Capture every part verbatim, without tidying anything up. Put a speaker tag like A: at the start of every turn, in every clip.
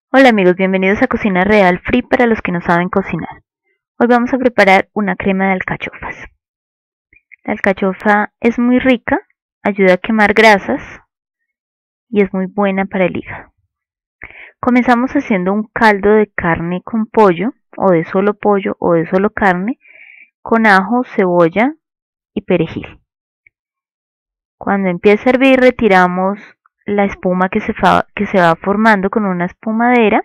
A: Hola amigos, bienvenidos a Cocina Real Free para los que no saben cocinar. Hoy vamos a preparar una crema de alcachofas. La alcachofa es muy rica, ayuda a quemar grasas y es muy buena para el hígado. Comenzamos haciendo un caldo de carne con pollo, o de solo pollo o de solo carne, con ajo, cebolla y perejil. Cuando empiece a hervir retiramos la espuma que se, fa que se va formando con una espumadera.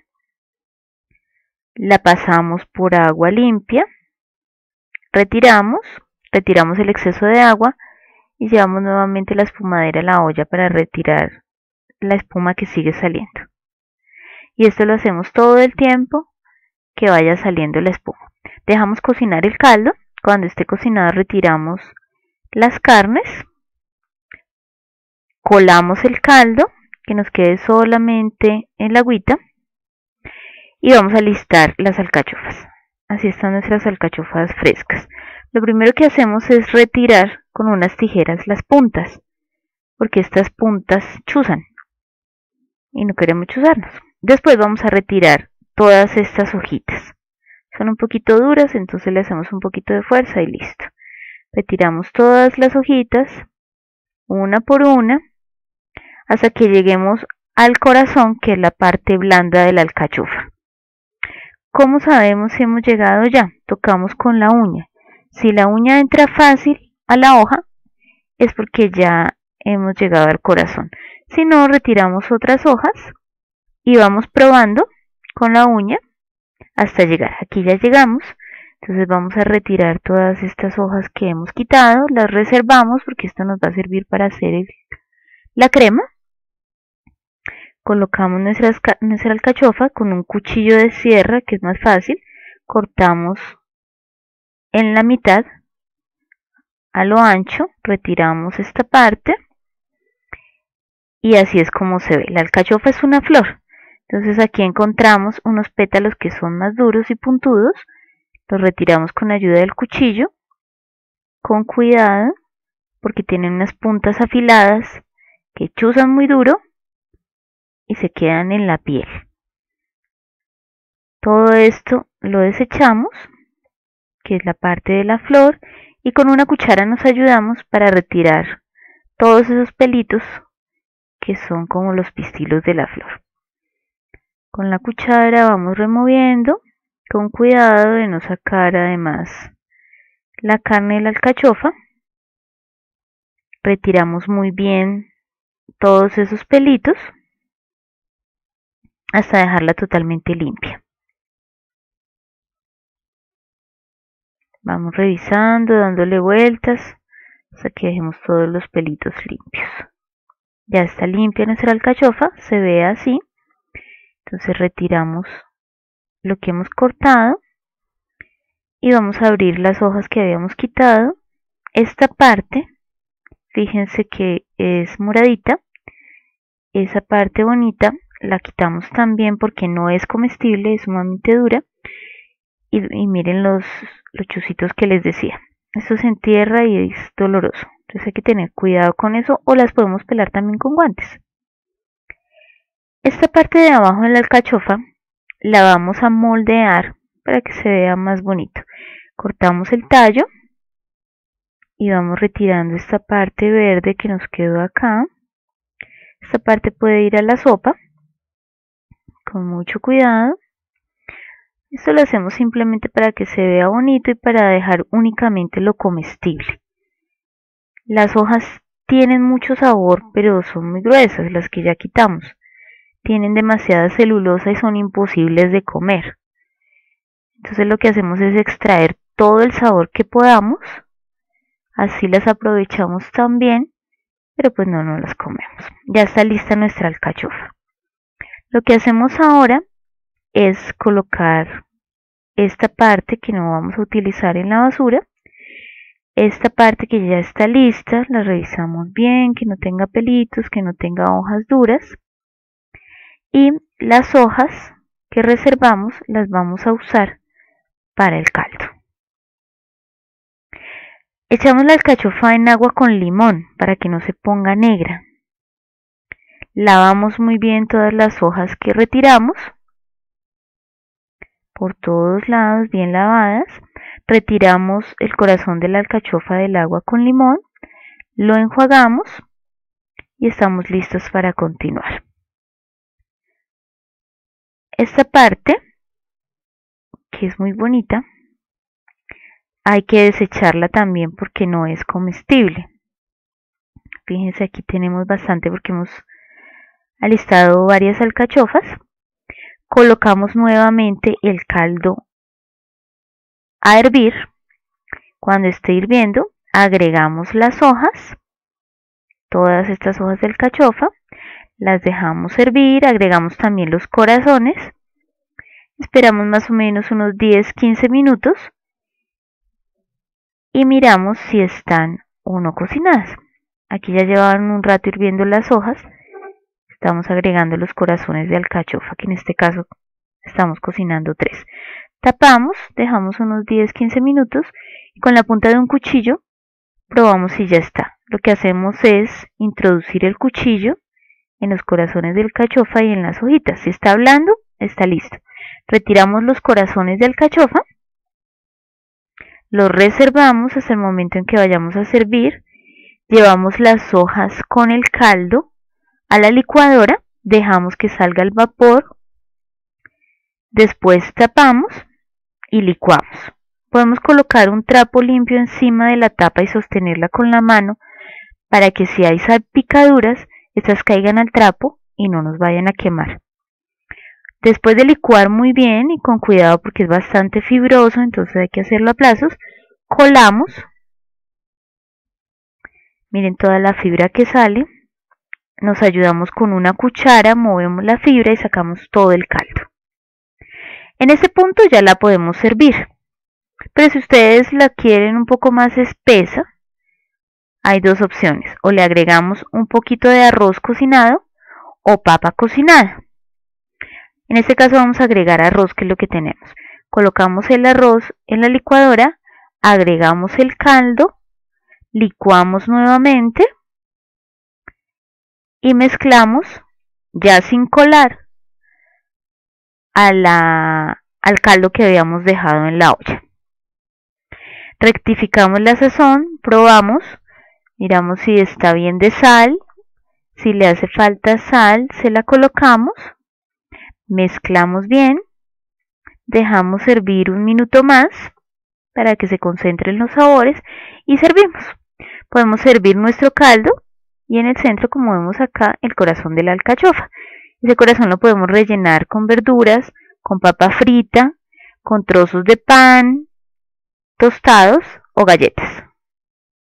A: La pasamos por agua limpia, retiramos, retiramos el exceso de agua y llevamos nuevamente la espumadera a la olla para retirar la espuma que sigue saliendo. Y esto lo hacemos todo el tiempo que vaya saliendo la espuma. Dejamos cocinar el caldo. Cuando esté cocinado retiramos las carnes, colamos el caldo, que nos quede solamente en la agüita. Y vamos a listar las alcachofas. Así están nuestras alcachofas frescas. Lo primero que hacemos es retirar con unas tijeras las puntas, porque estas puntas chuzan y no queremos chuzarnos. Después vamos a retirar todas estas hojitas. Son un poquito duras, entonces le hacemos un poquito de fuerza y listo. Retiramos todas las hojitas, una por una, hasta que lleguemos al corazón, que es la parte blanda de la alcachofa. ¿Cómo sabemos si hemos llegado ya? Tocamos con la uña. Si la uña entra fácil a la hoja, es porque ya hemos llegado al corazón. Si no, retiramos otras hojas y vamos probando con la uña hasta llegar. Aquí ya llegamos, entonces vamos a retirar todas estas hojas que hemos quitado, las reservamos porque esto nos va a servir para hacer el, la crema. Colocamos nuestra, nuestra alcachofa con un cuchillo de sierra, que es más fácil. Cortamos en la mitad, a lo ancho, retiramos esta parte y así es como se ve. La alcachofa es una flor, entonces aquí encontramos unos pétalos que son más duros y puntudos. Los retiramos con ayuda del cuchillo, con cuidado, porque tienen unas puntas afiladas que chuzan muy duro y se quedan en la piel. Todo esto lo desechamos, que es la parte de la flor, y con una cuchara nos ayudamos para retirar todos esos pelitos que son como los pistilos de la flor. Con la cuchara vamos removiendo con cuidado de no sacar además la carne de la alcachofa. Retiramos muy bien todos esos pelitos hasta dejarla totalmente limpia. Vamos revisando, dándole vueltas hasta que dejemos todos los pelitos limpios. Ya está limpia nuestra alcachofa, se ve así. Entonces retiramos lo que hemos cortado y vamos a abrir las hojas que habíamos quitado. Esta parte, fíjense que es moradita, esa parte bonita la quitamos también porque no es comestible, es sumamente dura. Y, y miren los, los chuzitos que les decía. Esto se entierra y es doloroso. Entonces hay que tener cuidado con eso, o las podemos pelar también con guantes. Esta parte de abajo de la alcachofa la vamos a moldear para que se vea más bonito. Cortamos el tallo y vamos retirando esta parte verde que nos quedó acá. Esta parte puede ir a la sopa con mucho cuidado. Esto lo hacemos simplemente para que se vea bonito y para dejar únicamente lo comestible. Las hojas tienen mucho sabor, pero son muy gruesas, las que ya quitamos. Tienen demasiada celulosa y son imposibles de comer. Entonces lo que hacemos es extraer todo el sabor que podamos. Así las aprovechamos también, pero pues no, no las comemos. Ya está lista nuestra alcachofa. Lo que hacemos ahora es colocar esta parte que no vamos a utilizar en la basura. Esta parte que ya está lista, la revisamos bien, que no tenga pelitos, que no tenga hojas duras. Y las hojas que reservamos las vamos a usar para el caldo. Echamos la alcachofa en agua con limón para que no se ponga negra. Lavamos muy bien todas las hojas que retiramos por todos lados, bien lavadas. Retiramos el corazón de la alcachofa del agua con limón, lo enjuagamos y estamos listos para continuar. Esta parte, que es muy bonita, hay que desecharla también porque no es comestible. Fíjense, aquí tenemos bastante porque hemos alistado varias alcachofas. Colocamos nuevamente el caldo a hervir. Cuando esté hirviendo, agregamos las hojas, todas estas hojas de alcachofa, las dejamos hervir, agregamos también los corazones, esperamos más o menos unos diez a quince minutos y miramos si están o no cocinadas. Aquí ya llevaban un rato hirviendo las hojas, estamos agregando los corazones de alcachofa, que en este caso estamos cocinando tres. Tapamos, dejamos unos diez a quince minutos y con la punta de un cuchillo probamos si ya está. Lo que hacemos es introducir el cuchillo en los corazones de alcachofa y en las hojitas. Si está blando, está listo. Retiramos los corazones de alcachofa, los reservamos hasta el momento en que vayamos a servir. Llevamos las hojas con el caldo a la licuadora, dejamos que salga el vapor, después tapamos y licuamos. Podemos colocar un trapo limpio encima de la tapa y sostenerla con la mano para que si hay salpicaduras, estas caigan al trapo y no nos vayan a quemar. Después de licuar muy bien y con cuidado porque es bastante fibroso, entonces hay que hacerlo a plazos, colamos. Miren toda la fibra que sale. Nos ayudamos con una cuchara, movemos la fibra y sacamos todo el caldo. En este punto ya la podemos servir. Pero si ustedes la quieren un poco más espesa, hay dos opciones. O le agregamos un poquito de arroz cocinado o papa cocinada. En este caso vamos a agregar arroz, que es lo que tenemos. Colocamos el arroz en la licuadora, agregamos el caldo, licuamos nuevamente y mezclamos, ya sin colar, a la, al caldo que habíamos dejado en la olla. Rectificamos la sazón, probamos, miramos si está bien de sal, si le hace falta sal, se la colocamos, mezclamos bien, dejamos hervir un minuto más para que se concentren los sabores y servimos. Podemos servir nuestro caldo y en el centro, como vemos acá, el corazón de la alcachofa. Ese corazón lo podemos rellenar con verduras, con papa frita, con trozos de pan, tostados o galletas.